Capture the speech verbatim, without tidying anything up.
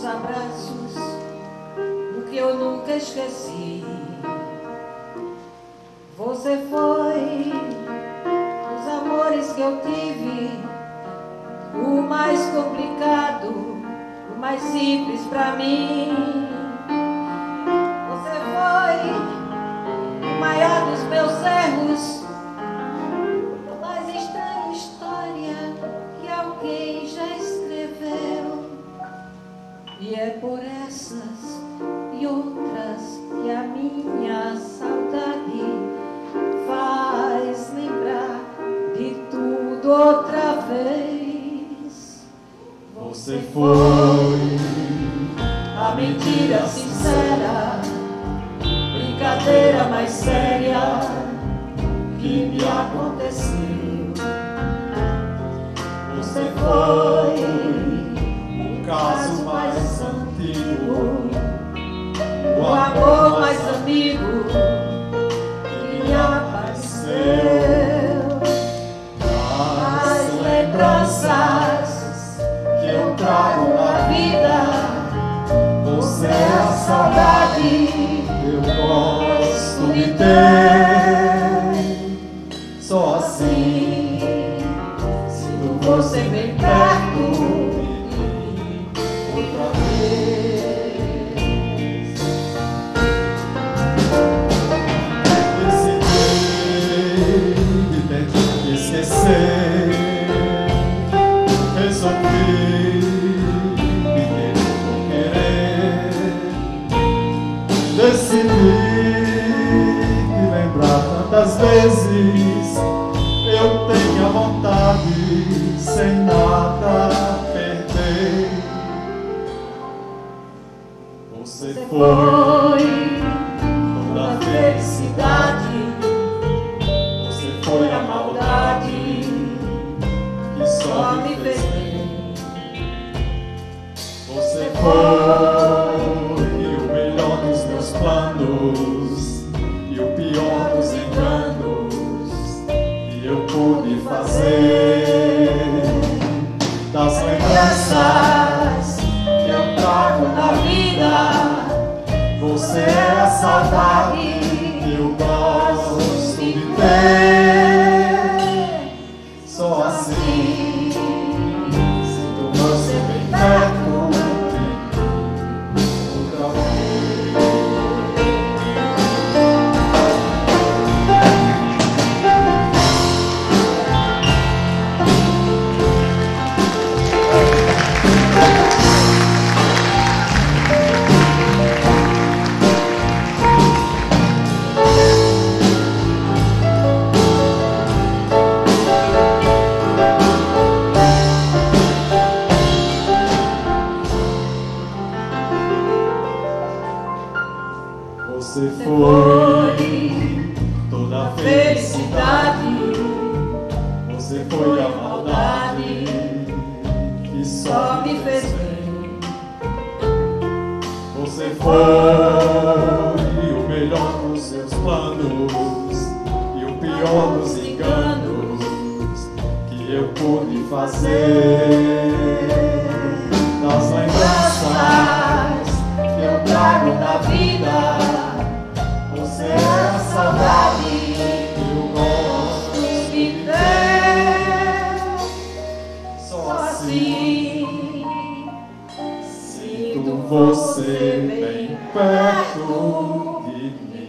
abraços, o que eu nunca esqueci. Você foi os amores que eu tive, o mais complicado, o mais simples pra mim. Você foi o maior dos meus erros, a mais estranha história que alguém já escreveu. E é por essas e outras que a minha saudade faz lembrar de tudo outra vez. Você foi a mentira sincera, brincadeira mais séria que me aconteceu. Você foi o caso mais antigo, o amor mais amigo que me apareceu. As lembranças que eu trago na vida, você é a saudade eu gosto de ter. Só assim sinto você bem perto de mim outra vez. Decidi de tentar te esquecer, resolvi me querer por querer, decidi de lembrar tantas vezes eu tenho a vontade sem nada perder. Você foi toda a felicidade, você foi a maldade que só me fez bem. Você foi o melhor dos meus planos e o pior dos enganos que eu pude fazer. Das lembranças que eu trago na vida, você é a saudade que eu gosto de ter. Só assim sinto você bem perto de mim outra vez. Você foi toda a felicidade, você foi a maldade que só me fez bem. Você foi o melhor dos seus planos e o pior dos enganos que eu pude fazer. Das lembranças que eu trago na vida, você é a saudade que eu gosto de ter. Só assim sinto você bem perto de mim.